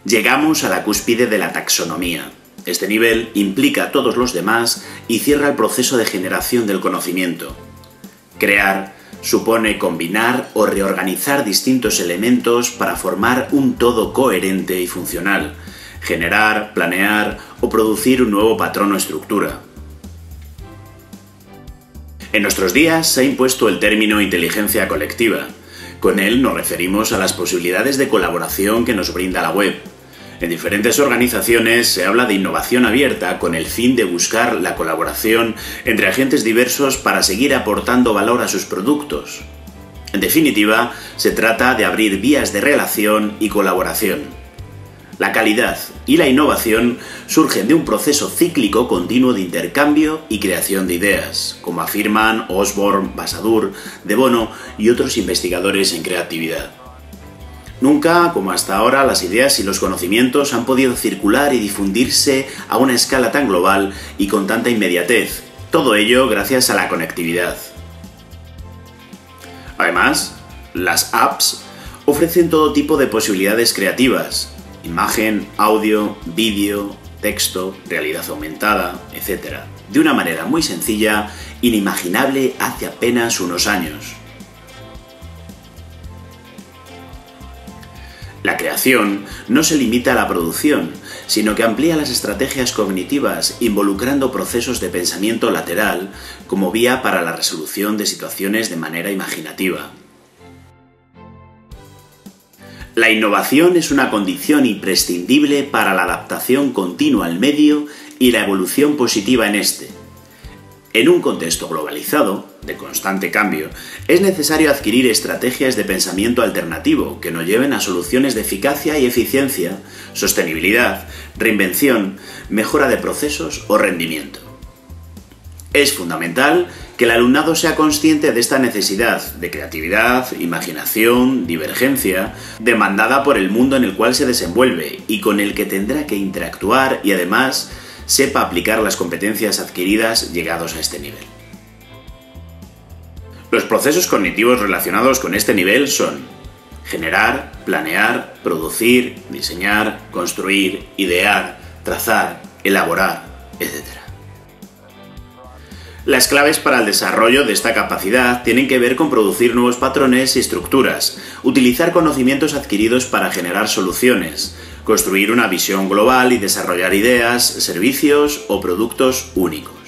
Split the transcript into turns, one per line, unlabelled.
Llegamos a la cúspide de la taxonomía. Este nivel implica a todos los demás y cierra el proceso de generación del conocimiento. Crear supone combinar o reorganizar distintos elementos para formar un todo coherente y funcional, generar, planear o producir un nuevo patrón o estructura. En nuestros días se ha impuesto el término inteligencia colectiva. Con él nos referimos a las posibilidades de colaboración que nos brinda la web. En diferentes organizaciones se habla de innovación abierta con el fin de buscar la colaboración entre agentes diversos para seguir aportando valor a sus productos. En definitiva, se trata de abrir vías de relación y colaboración. La calidad y la innovación surgen de un proceso cíclico continuo de intercambio y creación de ideas, como afirman Osborne, Basadur, De Bono y otros investigadores en creatividad. Nunca, como hasta ahora, las ideas y los conocimientos han podido circular y difundirse a una escala tan global y con tanta inmediatez, todo ello gracias a la conectividad. Además, las apps ofrecen todo tipo de posibilidades creativas: imagen, audio, vídeo, texto, realidad aumentada, etc. De una manera muy sencilla, inimaginable hace apenas unos años. La creación no se limita a la producción, sino que amplía las estrategias cognitivas involucrando procesos de pensamiento lateral como vía para la resolución de situaciones de manera imaginativa. La innovación es una condición imprescindible para la adaptación continua al medio y la evolución positiva en este. En un contexto globalizado, de constante cambio, es necesario adquirir estrategias de pensamiento alternativo que nos lleven a soluciones de eficacia y eficiencia, sostenibilidad, reinvención, mejora de procesos o rendimiento. Es fundamental que el alumnado sea consciente de esta necesidad de creatividad, imaginación, divergencia, demandada por el mundo en el cual se desenvuelve y con el que tendrá que interactuar y además sepa aplicar las competencias adquiridas llegados a este nivel. Los procesos cognitivos relacionados con este nivel son generar, planear, producir, diseñar, construir, idear, trazar, elaborar, etc. Las claves para el desarrollo de esta capacidad tienen que ver con producir nuevos patrones y estructuras, utilizar conocimientos adquiridos para generar soluciones, construir una visión global y desarrollar ideas, servicios o productos únicos.